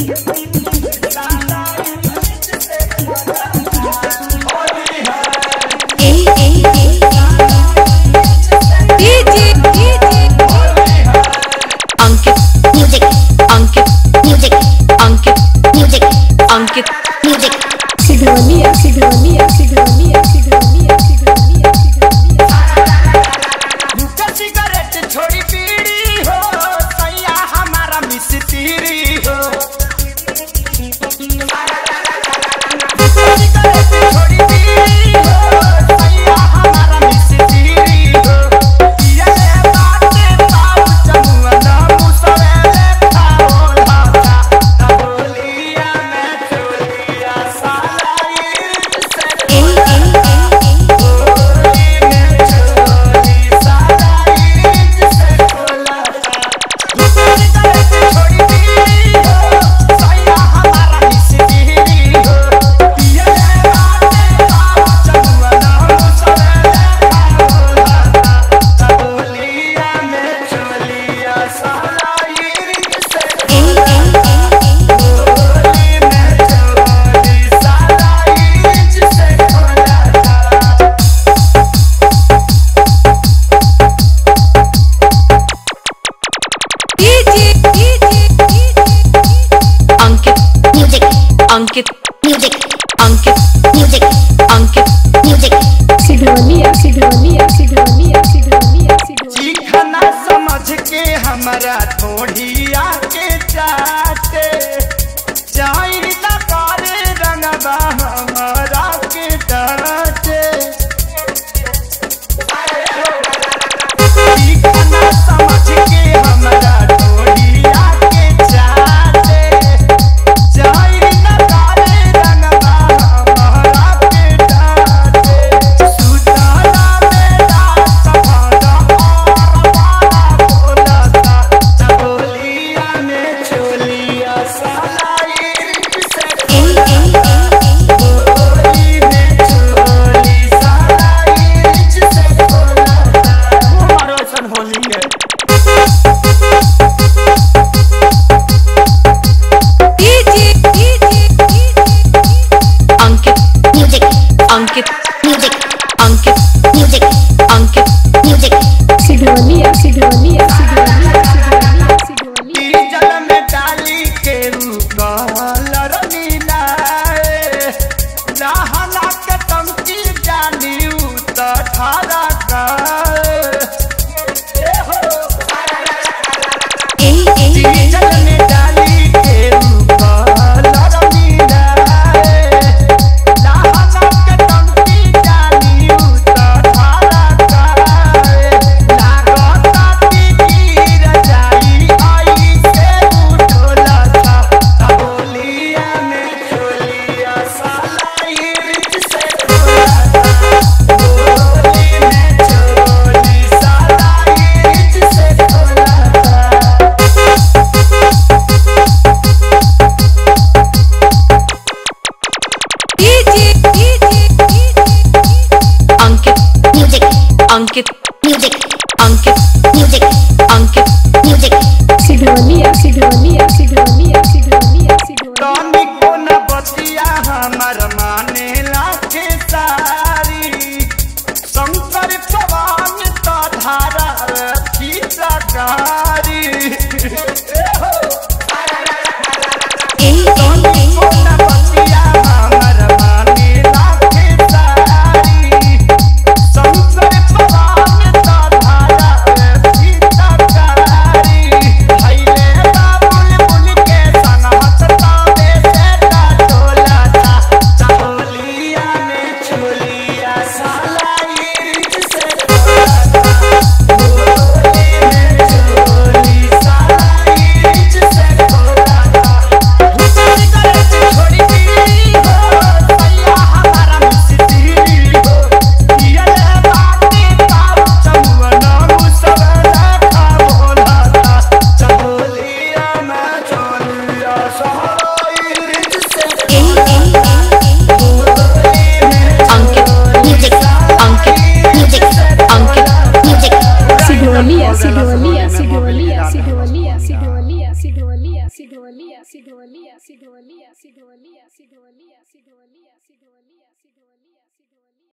Ankit music सिद्धवालिया सिद्धवालिया सिद्धवालिया सिद्धवालिया सिद्धवालिया सिद्धवालिया सिगरेट छोड़ी पीड़ी हो सैया हमारा मिस्त्री हो सिगरेट छोड़ी पीड़ी हो सैया हमारा मिस्त्री हो ये बातें पाऊ चमुआ ना मुसवेले खाओ लाता तबोलिया में चोलिया सालाई से Ankit music Ankit music Ankit music सिद्धवालिया सिद्धवालिया सिद्धवालिया सिद्धवालिया सीखना समझ के हमारा थोड़िया के चाटे चाई ना करे रंगबा हमारा के डाटे सीखना समझ के हमारा थोड़िया के चाटे चाई ना करे रंगबा हमारा के डाटे सुधारा मेरा सहारा और वाला बोलता चबोलिया में चोलिया सलाई रिंच से होली में चोली सलाई रिंच से खोला हमारा सन होली है Ankit music Ankit music Ankit music Ankit music सिद्धवालिया सिद्धवालिया सिद्धवालिया सिद्धवालिया सिद्धवालिया जल में डाली के कलर मिलाए नहला के टंकी जानी उत ठारा जल में डाली के कलर मिलाए नहला के टंकी जानी उत ठारा लागता गिर जाई आई से उठोला था तबोलिया में चोलिया सलाई रिंच से खोला था होली में चोली सलाई रिंच से खोला था Ankit music Ankit music Ankit music Ankit music सिद्धवालिया सिद्धवालिया सिद्धवालिया सिद्धवालिया सिद्धवालिया रानी को न बतिया हमर माने लाखे सारी शंकर चवान तो धारा खींचा गारी रानी को न बतिया हमर माने लाखे सारी शंकर चवान तो धारा खींचा गारी हईले बाबुल बुल के संग हंसता बेटा टोला था चबोलिया में चोलिया सलाई रिंच से खोला था होली में चोली सलाई रिंच से खोला था Sidhwalia, Sidhwalia, Sidhwalia, Sidhwalia, Sidhwalia, Sidhwalia, Sidhwalia, Sidhwalia, Sidhwalia, Sidhwalia.